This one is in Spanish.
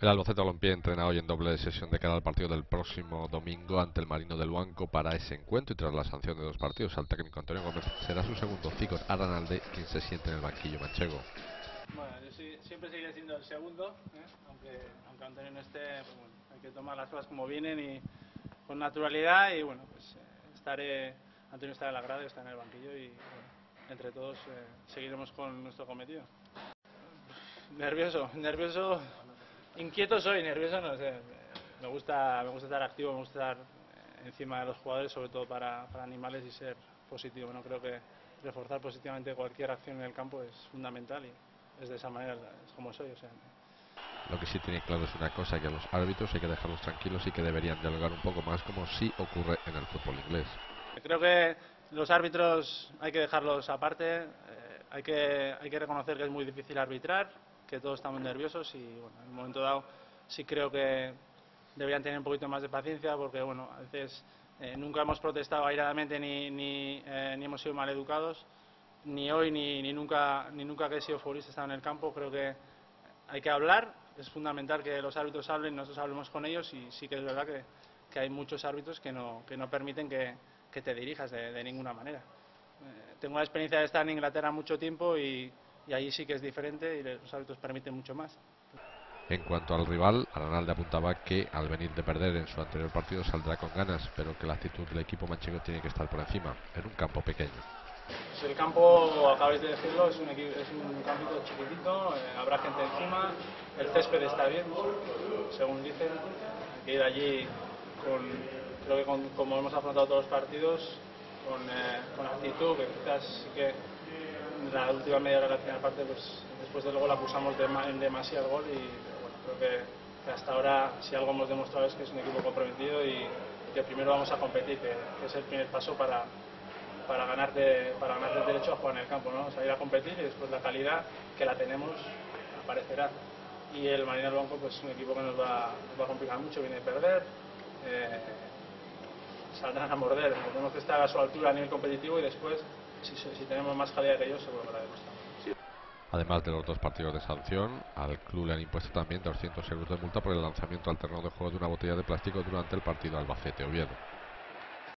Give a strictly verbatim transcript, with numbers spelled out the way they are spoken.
El Albacete Balompié entrena hoy en doble sesión de cara al partido del próximo domingo ante el Marino del Banco. Para ese encuentro y tras la sanción de dos partidos al técnico Antonio Gómez, será su segundo Cicor Aranalde quien se siente en el banquillo manchego. Bueno, yo sí, siempre seguiré siendo el segundo, ¿eh? aunque, aunque Antonio no esté, pues bueno, hay que tomar las cosas como vienen y con naturalidad y bueno, pues eh, estaré, Antonio estará en la grada, está en el banquillo y bueno, entre todos eh, seguiremos con nuestro cometido. Nervioso, nervioso, inquieto soy, nervioso no sé, me gusta, me gusta estar activo, me gusta estar encima de los jugadores, sobre todo para, para animarles y ser positivo. No creo que reforzar positivamente cualquier acción en el campo es fundamental y es de esa manera, es como soy. O sea. Lo que sí tiene claro es una cosa, que a los árbitros hay que dejarlos tranquilos y que deberían dialogar un poco más, como sí ocurre en el fútbol inglés. Creo que los árbitros hay que dejarlos aparte, eh, hay, que, hay que reconocer que es muy difícil arbitrar, que todos estamos nerviosos y bueno, en un momento dado sí creo que deberían tener un poquito más de paciencia porque bueno, a veces eh, nunca hemos protestado airadamente ni, ni, eh, ni hemos sido mal educados, ni hoy ni, ni, nunca, ni nunca que he sido futbolista he estado en el campo. Creo que hay que hablar, es fundamental que los árbitros hablen, nosotros hablemos con ellos y sí que es verdad que, que hay muchos árbitros que no, que no permiten que, que te dirijas de, de ninguna manera. Eh, tengo la experiencia de estar en Inglaterra mucho tiempo y, y allí sí que es diferente y los árbitros permiten mucho más. En cuanto al rival, Aranalde apuntaba que al venir de perder en su anterior partido saldrá con ganas, pero que la actitud del equipo manchego tiene que estar por encima, en un campo pequeño. Pues el campo, acabáis de decirlo, es un, equipo, es un campito chiquitito, eh, habrá gente encima, el césped está bien, según dicen, hay que ir allí con, creo que con, como hemos afrontado todos los partidos, con, eh, con actitud, que quizás sí que en la última media hora de la primera parte, pues después del gol acusamos de, en demasía el gol y bueno, creo que, que hasta ahora si algo hemos demostrado es que es un equipo comprometido y que primero vamos a competir, que, que es el primer paso para para ganarte, para ganarte el derecho a jugar en el campo, ¿no? Salir a competir y después la calidad que la tenemos aparecerá. Y el Marino del Banco pues es un equipo que nos va, nos va a complicar mucho, viene de perder, eh, saldrán a morder, tenemos que estar a su altura a nivel competitivo y después si, si tenemos más calidad que ellos seguro que la demostramos. Además de los dos partidos de sanción, al club le han impuesto también doscientos euros de multa por el lanzamiento al terreno de juego de una botella de plástico durante el partido Albacete-Oviedo.